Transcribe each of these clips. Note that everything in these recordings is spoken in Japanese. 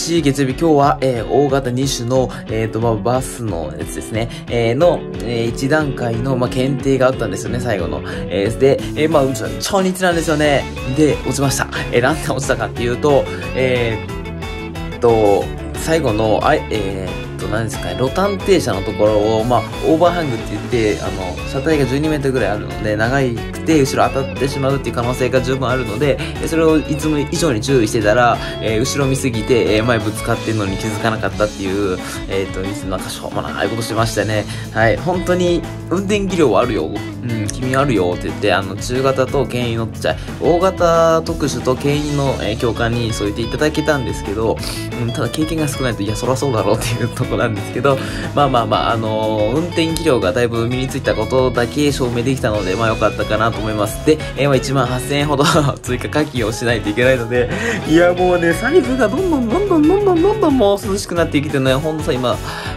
日月曜日、今日は、大型2種の、バスのやつですね、1段階の、検定があったんですよね、最後の。で、超日なんですよね。で、落ちました。なんで落ちたかっていうと、最後の、何ですかね、路端停車のところを、オーバーハングって言って、車体が12メートルぐらいあるので、長くて後ろ当たってしまうっていう可能性が十分あるので、それをいつも以上に注意してたら、後ろ見すぎて、前ぶつかってんのに気づかなかったっていう、なんかしょうもないことしましたね。はい、本当に、運転技量はあるよ。君あるよって言って、中型と牽引の、大型特殊と牽引の、教官にそう言っていただけたんですけど、ただ経験が少ないと、いや、そらそうだろうっていうところなんですけど、運転技量がだいぶ身についたことだけ証明できたので、良かったかなと思います。で、18,000円ほど追加課金をしないといけないので、いや、もうね、財布がどんどんもう涼しくなってきてね、ほんとさ、今、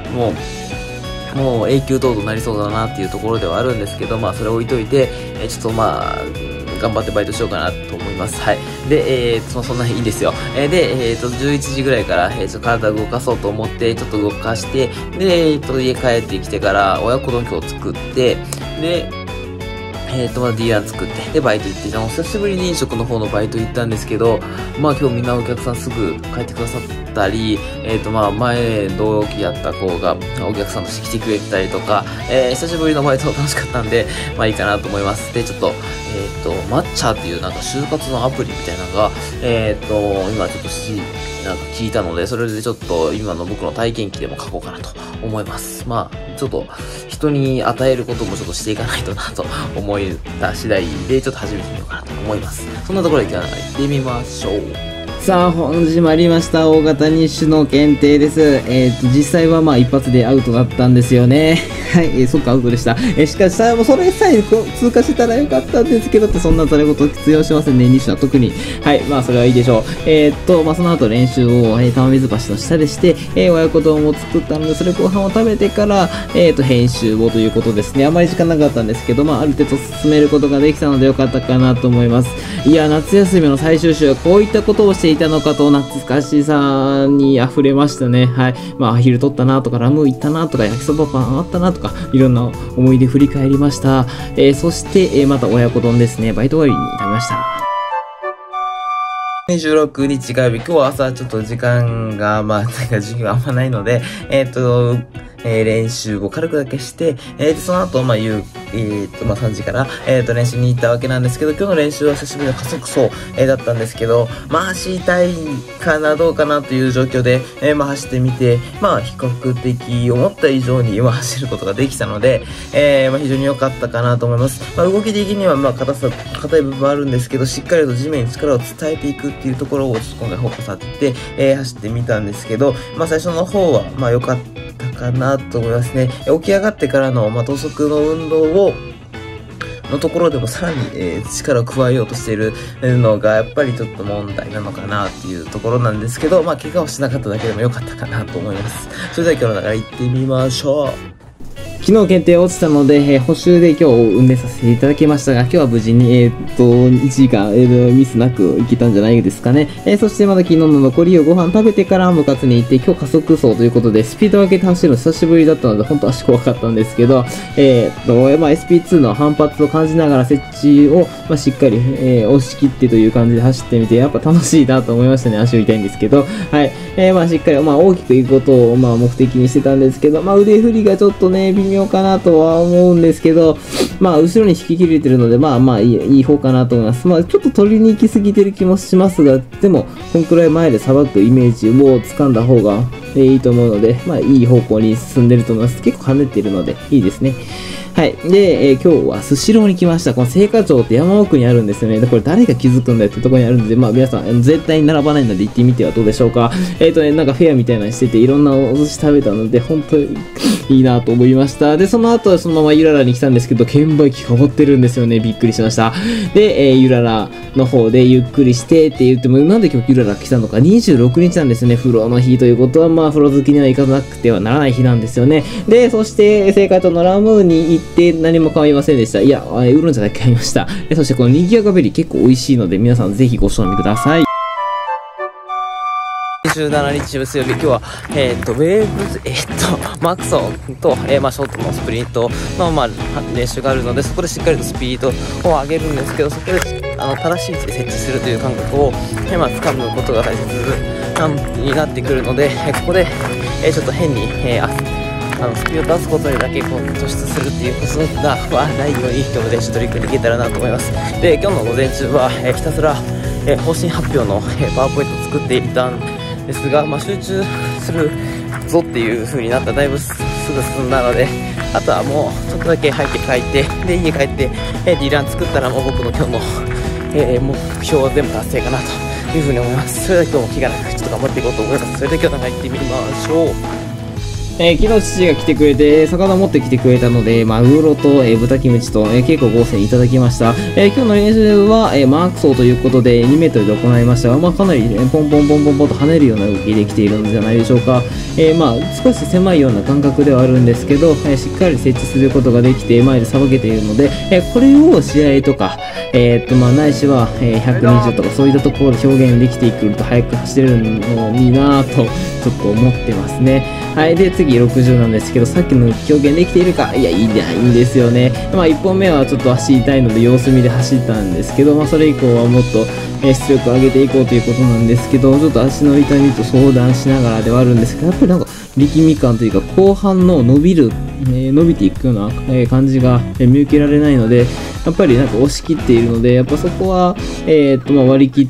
もう永久凍土になりそうだなっていうところではあるんですけど、それを置いといて、ちょっと頑張ってバイトしようかなと思います。はい。で、そんなにいいんですよ。で、11時ぐらいから、体を動かそうと思って、ちょっと動かして、で、家帰ってきてから、親子丼今日作って、で、DR 作って、で、バイト行って、久しぶりに飲食の方のバイト行ったんですけど、今日みんなお客さんすぐ帰ってくださったり、前同期やった子がお客さんとして来てくれてたりとか、久しぶりのバイト楽しかったんで、いいかなと思います。で、ちょっと、マッチャーっていうなんか就活のアプリみたいなのが、今ちょっと聞いたので、それでちょっと今の僕の体験記でも書こうかなと思います。ちょっと人に与えることもちょっとしていかないとなと思った次第で、ちょっと始めてみようかなと思います。そんなところで今日は行ってみましょう。さあ、本日もありました。大型2種の検定です。実際は一発でアウトだったんですよね。はい、そっか、アウトでした。しかしさ、それさえ通過してたらよかったんですけどって、そんなそれこと必要しませんね、2種は特に。はい、それはいいでしょう。その後練習を、玉水橋の下でして、親子丼を作ったので、それご飯を食べてから、編集をということですね。あまり時間なかったんですけど、ある程度進めることができたのでよかったかなと思います。いや、夏休みの最終週はこういったことをしていたのかと懐かしさに溢れましたね。はい。アヒル取ったなとか、ラム行ったなとか、焼きそばパンあったなとか、いろんな思い出振り返りました。そして、また親子丼ですね。バイト終わりに食べました。26日火曜日、今日は朝ちょっと時間が、授業あんまないので、練習を軽くだけして、その後、3時から、練習に行ったわけなんですけど、今日の練習は久しぶりの加速走、だったんですけど、走りたいかな、どうかなという状況で、走ってみて、比較的思った以上に走ることができたので、非常に良かったかなと思います。動き的には、硬い部分はあるんですけど、しっかりと地面に力を伝えていくっていうところを、ちょっと今回フォーカス当てて、走ってみたんですけど、最初の方は、良かったかなと思いますね。起き上がってからの、等速の運動のところでもさらに、力を加えようとしているのがやっぱりちょっと問題なのかなっていうところなんですけど、怪我をしなかっただけでも良かったかなと思います。それでは今日の流れ行ってみましょう。昨日検定落ちたので、補習で今日運転させていただきましたが、今日は無事に、1時間、ミスなく行けたんじゃないですかね。そしてまだ昨日の残りをご飯食べてから部活に行って、今日加速走ということで、スピードを上げて走るの久しぶりだったので、本当足怖かったんですけど、SP2 の反発を感じながら設置を、しっかり、押し切ってという感じで走ってみて、やっぱ楽しいなと思いましたね。足を痛いんですけど、はい。しっかり、大きく行くことを、目的にしてたんですけど、腕振りがちょっとね、微妙かなとは思うんですけど、後ろに引き切れてるので、いい方かなと思います。ちょっと取りに行き過ぎてる気もしますが、でも、こんくらい前でさばくイメージを掴んだ方がいいと思うので、いい方向に進んでると思います。結構跳ねてるので、いいですね。はい。で、今日はスシローに来ました。この青果町って山奥にあるんですよね。これ誰が気づくんだよってところにあるんで、皆さん、絶対に並ばないので行ってみてはどうでしょうか。なんかフェアみたいなのしてて、いろんなお寿司食べたので、本当にいいなと思いました。で、その後はそのままゆららに来たんですけど、券売機変わってるんですよね。びっくりしました。で、ゆららの方でゆっくりしてって言っても、なんで今日ゆらら来たのか、26日なんですね。風呂の日ということは、風呂好きには行かなくてはならない日なんですよね。で、そして、青果町のラムーに行って何も買いませんでした。いや、ウーロン茶だけ買いました。そしてこのにぎやかベリー結構美味しいので、皆さんぜひご賞味ください。 17日水曜日、今日は、ウェーブ、マクソンと、ショートのスプリントの、練習があるので、そこでしっかりとスピードを上げるんですけど、そこで、正しい位置で設置するという感覚を、掴むことが大切になってくるので、ここで、ちょっと変に、スピードを出すことでだけ突出するっていうことがないように今日の練習取り組んでいけたらなと思います。で、今日の午前中は、ひたすら、方針発表の、パワーポイントを作っていたんですが、集中するぞっていう風になったらだいぶすぐ進んだので、あとはもうちょっとだけ背景書いて、で、家帰って、リラン作ったらもう僕の今日の、目標は全部達成かなという風に思います。それでは今日も気がなくちょっと頑張っていこうと思います。それでは今日の入ってみましょう。 昨日父が来てくれて、魚持ってきてくれたので、マグロと、豚キムチと、結構豪勢にいただきました。今日の練習は、マーク走ということで2メートルで行いましたが、かなり、ポンポンポンポンポンと跳ねるような動きできているのではないでしょうか。少し狭いような感覚ではあるんですけど、しっかり設置することができて、前でさばけているので、これを試合とか、ないしは、120とかそういったところで表現できてくると速く走れるのになぁと、ちょっと思ってますね。はい。で、次60なんですけど、さっきの表現できているか、いや、いないんですよね。1本目はちょっと足痛いので様子見で走ったんですけど、それ以降はもっと、出力を上げていこうということなんですけど、ちょっと足の痛みと相談しながらではあるんですけど、やっぱり力み感というか、後半の伸びていくような、感じが見受けられないので、やっぱり押し切っているので、やっぱそこは、割り切って、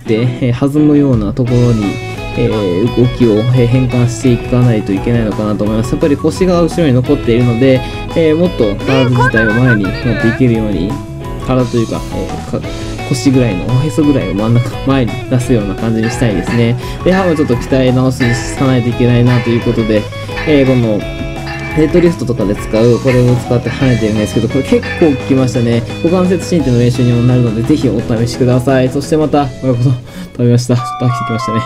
弾むようなところに、動きを変換していかないといけないのかなと思います。やっぱり腰が後ろに残っているので、もっと体自体を前に持っていけるように、体というか、腰ぐらいのおへそぐらいを前に出すような感じにしたいですね。で、歯もちょっと鍛え直さないといけないなということで、このデッドリフトとかで使うこれを使って跳ねてるんですけど、これ結構効きましたね。股関節伸展の練習にもなるので、ぜひお試しください。そしてまた親子丼食べました。ちょっと飽きてきましたね。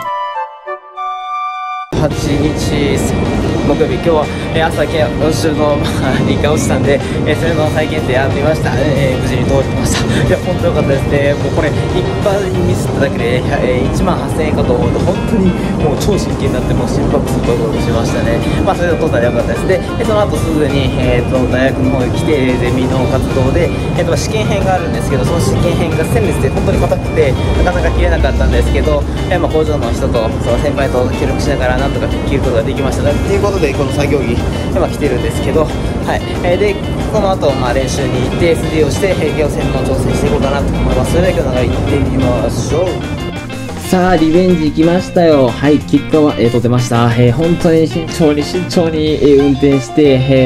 8日木曜日、今日は、朝研修の理科をしたんで、それの再検定やってみました。無事に通ってました。いや、本当良かったですね。もうこれ、一般にミスっただけで、18,000円かと思うと、本当にもう超真剣になって、もう心拍数とことしましたね。それで通ったら良かったです。で、その後すぐに、大学の方に来て、ゼミの活動で、試験編があるんですけど、その試験編がステンレスで本当に硬くて、なかなか切れなかったんですけど、工場の人と、その先輩と協力しながら、なんとか切ることができました。ということで、この作業着、来てるんですけど、はい。で、この後、練習に行って、SD をして、平行線の挑戦していこうかなと思います。それでは今日の行ってみましょう。 さあ、リベンジ行きましたよ。はい、結果は、取ってました。本当に慎重に、運転して、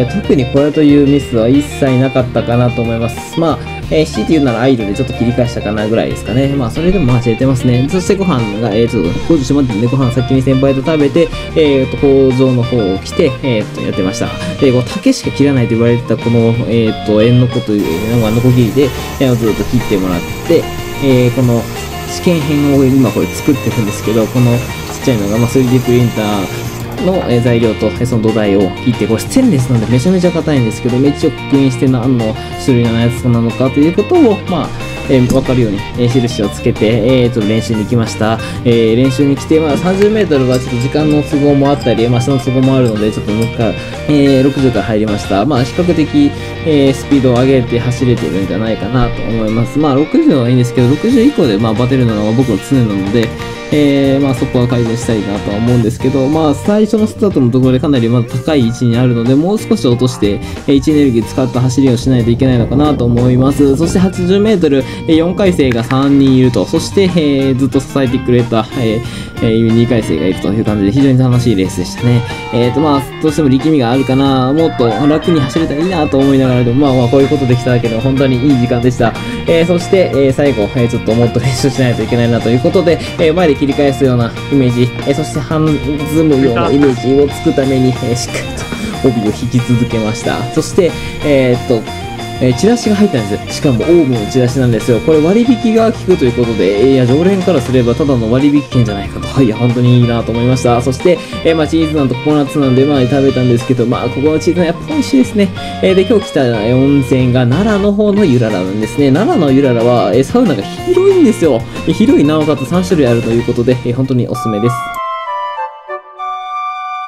特にこれというミスは一切なかったかなと思います。強いて言うならアイドルでちょっと切り返したかなぐらいですかね。それでも間違えてますね。そしてご飯が、ちょっと工場閉まってるんで、ご飯先に先輩と食べて、工場の方を来て、やってました。で、竹しか切らないと言われてたこの、縁の子という、ノコギリで、ずっと切ってもらって、この、試験編を今これ作ってるんですけど、このちっちゃいのが、3D プリンターの材料とその土台を切って、これステンレスなんでめちゃめちゃ硬いんですけど、一応確認して何の種類のやつなのかということを、分かるように、印をつけて、ちょっと練習に行きました。練習に来て、30メートルはちょっと時間の都合もあったり、その都合もあるので、ちょっともう一回、60から入りました。比較的、スピードを上げて走れてるんじゃないかなと思います。60はいいんですけど、60以降で、バテるのが僕の常なので、そこは改善したいなとは思うんですけど、最初のスタートのところでかなりまだ高い位置にあるので、もう少し落として、位置エネルギー使った走りをしないといけないのかなと思います。そして80メートル、4回生が3人いると、そして、ずっと支えてくれた、2回生がいるという感じで非常に楽しいレースでしたね。どうしても力みがあるかな、もっと楽に走れたらいいなと思いながらでも、こういうことできただけでも本当にいい時間でした。そして、最後、ちょっともっと練習しないといけないなということで、前で切り返すようなイメージ、そして弾むようなイメージを作るために、しっかりと帯を引き続けました。そして、チラシが入ったんです。しかもオウムのチラシなんですよ。これ割引が効くということで、常連からすればただの割引券じゃないかと。いや、本当にいいなと思いました。そして、チーズナンとココナッツなんで、食べたんですけど、ここのチーズナンやっぱ美味しいですね。で、今日来た温泉が奈良の方のゆららなんですね。奈良のゆららは、サウナが広いんですよ。広いなおかつ3種類あるということで、本当におすすめです。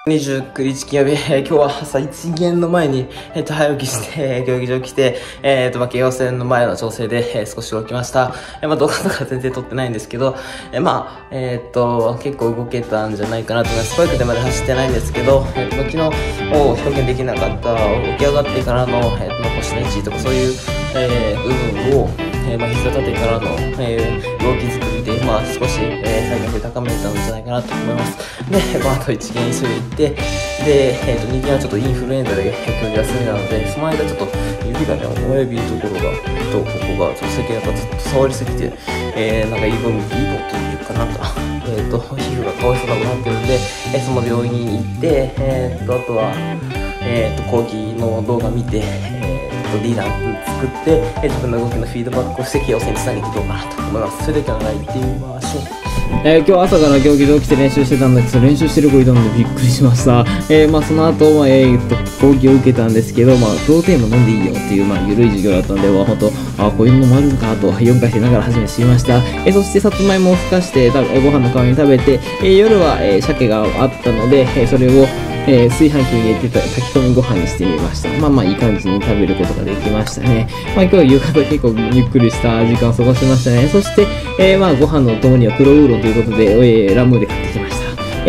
29日金曜日、今日は朝一限の前に、早起きして、競技場来て、京王線の前の調整で、少し動きました。動画とか全然撮ってないんですけど、結構動けたんじゃないかなと思います。スパイクでまで走ってないんですけど、昨日を表現できなかった、起き上がってからの、腰の位置とかそういう、部分を、膝立てからの、動き作りで、少し、再現性高めたんじゃないかなと思います。で、あと一元急いで行って、で、2件はちょっとインフルエンザで競技休みなので、その間ちょっと指がね、親指のところが、ここが、ちょっと最近ずっと触りすぎて、イボというかなんか、皮膚がかわいそうなくなってるんで、その病院に行って、あとは、講義の動画見て、D ラン作って、自分の動きのフィードバックをして、京王線につなげていこうかなと思います。それでは行ってみましょう。 今日朝から競技場来て練習してたんですけど、練習してる子いたのでびっくりしました。その後、講義を受けたんですけど、プロテインも飲んでいいよっていう、緩い授業だったんで、本当、こういうのもあるのかと、4回生ながら初めて知りました。そして、さつまいもをふかして、ご飯の代わりに食べて、夜は、鮭があったので、それを、炊飯器に入れて炊き込みご飯にしてみました。いい感じに食べることができましたね。今日は夕方結構ゆっくりした時間を過ごしましたね。そして、ご飯の共には黒ウーロンということで、ラムで買ってきました。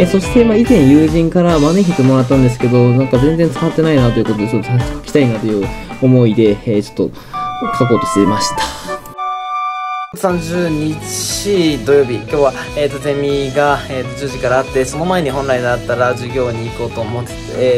そして、以前友人からマネヒトもらったんですけど、なんか全然使ってないなということで、ちょっと書きたいなという思いで、ちょっと書こうとしていました。 30日土曜日、今日は、ゼミが、10時からあって、その前に本来だったら授業に行こうと思って、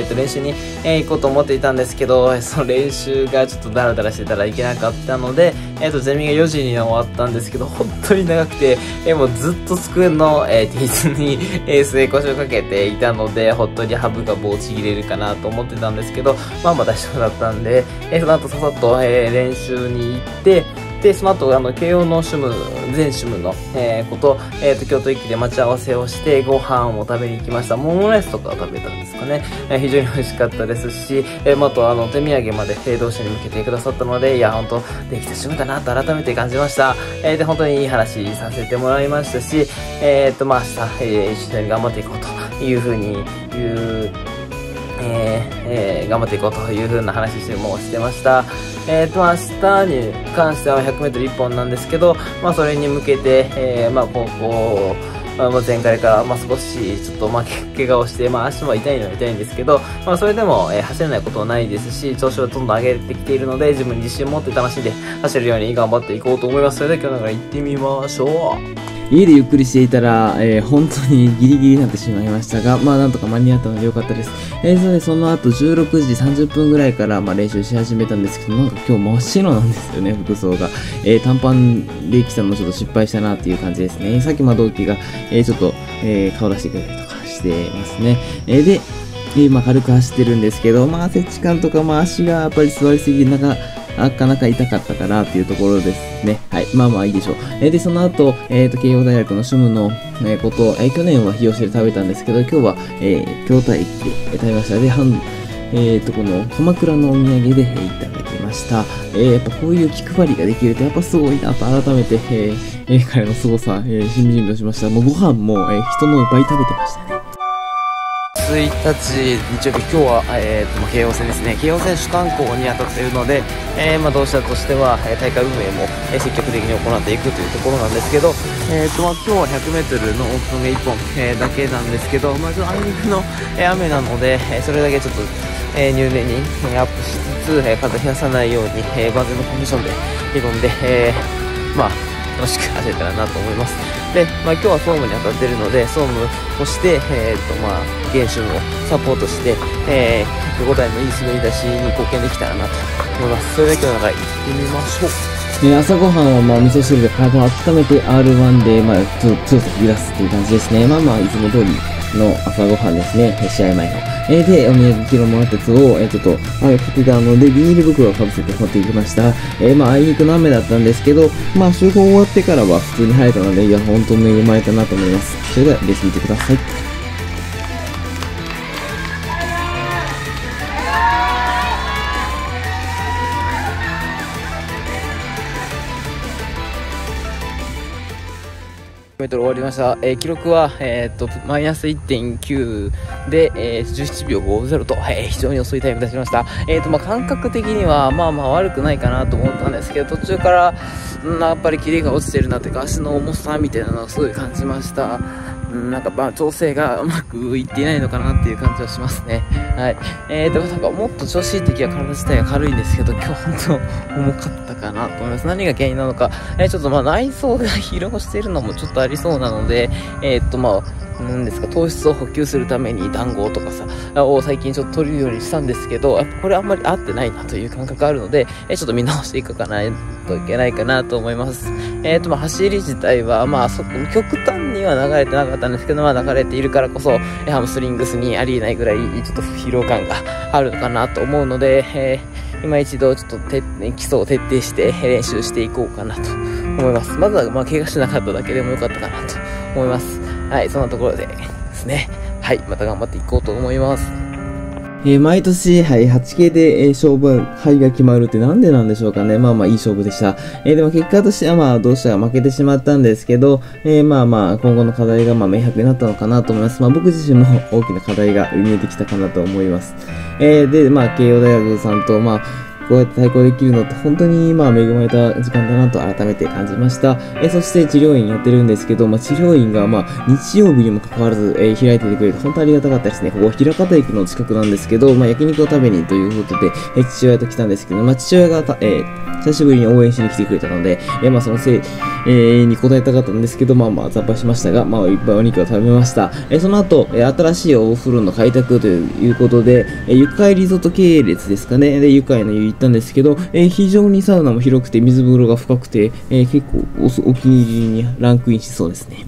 練習に、行こうと思っていたんですけど、その練習がちょっとダラダラしてたらいけなかったので、ゼミが4時に終わったんですけど、本当に長くて、もうずっと机の、T シャツに、末腰をかけていたので、本当にハブが棒ちぎれるかなと思ってたんですけど、大丈夫だったんで、その後ささっと、練習に行って、で、その後、慶応の全主務の、京都駅で待ち合わせをして、ご飯を食べに行きました。モモライスとか食べたんですかね。非常に美味しかったですし、あと、手土産まで、同社に向けてくださったので、いや、本当できた趣味だなと改めて感じました。で、本当にいい話させてもらいましたし、明日、一緒に頑張っていこうというふうに頑張っていこうという風な話もしてました。明日に関しては 100m 1本なんですけど、それに向けて、前回から少しちょっと怪我をして、足も痛いのは痛いんですけど、それでも、走れないことはないですし、調子をどんどん上げてきているので、自分に自信を持って楽しんで走るように頑張っていこうと思います。それでは今日から行ってみましょう。 家でゆっくりしていたら、本当にギリギリになってしまいましたが、なんとか間に合ったのでよかったです。その後16時30分ぐらいから、練習し始めたんですけど、なんか今日真っ白なんですよね、服装が。短パンで来たのちょっと失敗したなっていう感じですね。さっき同期が、ちょっと、顔出してくれたりとかしてますね。で、軽く走ってるんですけど、接地感とか、足がやっぱり座りすぎて、なかなか痛かったかなっていうところですね。はい。いいでしょう。で、その後、慶応大学の主務の、去年は日吉で食べたんですけど、今日は、京都駅で食べました。で、この鎌倉のお土産で、いただきました。やっぱこういう気配りができると、やっぱすごいなと改めて、彼の凄さ、しみじみとしました。もうご飯も、人の倍食べてましたね。 1日日曜日、今日は、京王線ですね。京王線主観校に当たっているので、同社としては、大会運営も、積極的に行っていくというところなんですけど、今日は 100m のオープン1本、だけなんですけど、あいにくの、雨なので、それだけちょっと、入念にアップしつつ、風冷やさないように、万全のコンディションで挑んで、楽しく走れたらなと思います。で、今日は総務に当たっているので、総務として、現春をサポートして、105台のいい滑り出しに貢献できたらなと思います。それで今日の中行ってみましょう。 朝ごはんは味噌汁で体を温めて R1 で、強さ引き出すっていう感じですね。いつも通りの朝ごはんですね。試合前の。で、お土産キロもらったやつを、買ってたので、ビニール袋をかぶせて持っていきました。あいにくの雨だったんですけど、集合終わってからは普通に晴れたので、いや、本当に恵まれたなと思います。それでは、レース見てください。 メートル終わりました。記録は、マイナス 1.9 で、17秒50と、非常に遅いタイム出しました。感覚的には、悪くないかなと思ったんですけど、途中から、やっぱりキレが落ちてるなというか、足の重さみたいなのをすごい感じました。調整がうまくいっていないのかなっていう感じはしますね。はい。もっと調子いい時は体自体が軽いんですけど、今日本当重かったかなと思います。何が原因なのか、ちょっと内臓が疲労しているのもちょっとありそうなので、何ですか、糖質を補給するために団子とかを最近ちょっと取るようにしたんですけど、やっぱこれあんまり合ってないなという感覚があるので、ちょっと見直していかないといけないかなと思います。走り自体は、極端には流れてなかったんですけど、流れているからこそ、ハムストリングスにありえないぐらい、ちょっと疲労感があるのかなと思うので、今一度ちょっと基礎を徹底して練習していこうかなと思います。まずは怪我しなかっただけでもよかったかなと思います。はい、そんなところでですね。はい、また頑張っていこうと思います。 毎年、8K で、勝負敗が決まるってなんでなんでしょうかね。いい勝負でした。でも結果としては、どうしたら負けてしまったんですけど、今後の課題が、明白になったのかなと思います。僕自身も大きな課題が見えてきたかなと思います。で、慶応大学さんと、こうやって対抗できるのって本当に恵まれた時間だなと改めて感じました。そして治療院やってるんですけど、治療院が日曜日にもかかわらず、開いててくれて本当ありがたかったですね。ここ枚方駅の近くなんですけど、焼肉を食べにということで、父親と来たんですけど、父親が久しぶりに応援しに来てくれたので、そのせい、に応えたかったんですけど、惨敗しましたが、いっぱいお肉を食べました。その後、新しいお風呂の開拓ということで、ゆかいリゾート系列ですかね。で、ゆかいの湯行ったんですけど、非常にサウナも広くて水風呂が深くて、結構お気に入りにランクインしそうですね。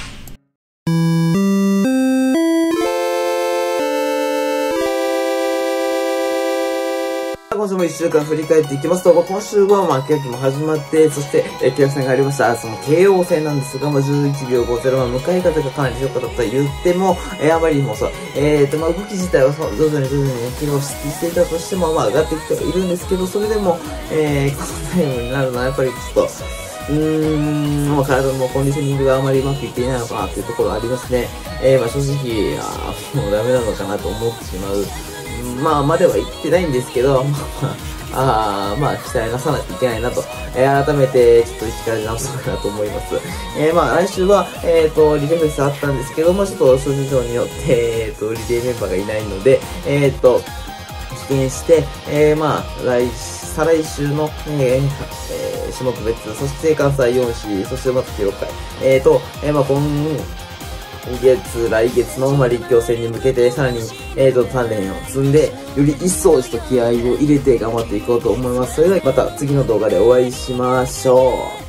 今週も1週間振り返っていきますと、今週は秋季も始まって、そして契約戦がありました。その慶応戦なんですが、11秒50、向かい風がかなり強かったと言っても、あまりにもそう、動き自体は徐々に軌道していたとしても、上がってきてはいるんですけど、それでも、このタイムになるのはやっぱりちょっと、体のコンディショニングがあまりうまくいっていないのかなっていうところありますね。正直、もうダメなのかなと思ってしまう。までは言ってないんですけど、鍛えなさないといけないなと、改めて、ちょっと一から直そうかなと思います。来週は、リレーフェスあったんですけども、ちょっと諸事情によって、リレーメンバーがいないので、棄権して、再来週の、種目別、そして関西4市、そしてまた記録会、来月の立教戦に向けてさらに鍛錬を積んで、より一層ちょっと気合を入れて頑張っていこうと思います。それではまた次の動画でお会いしましょう。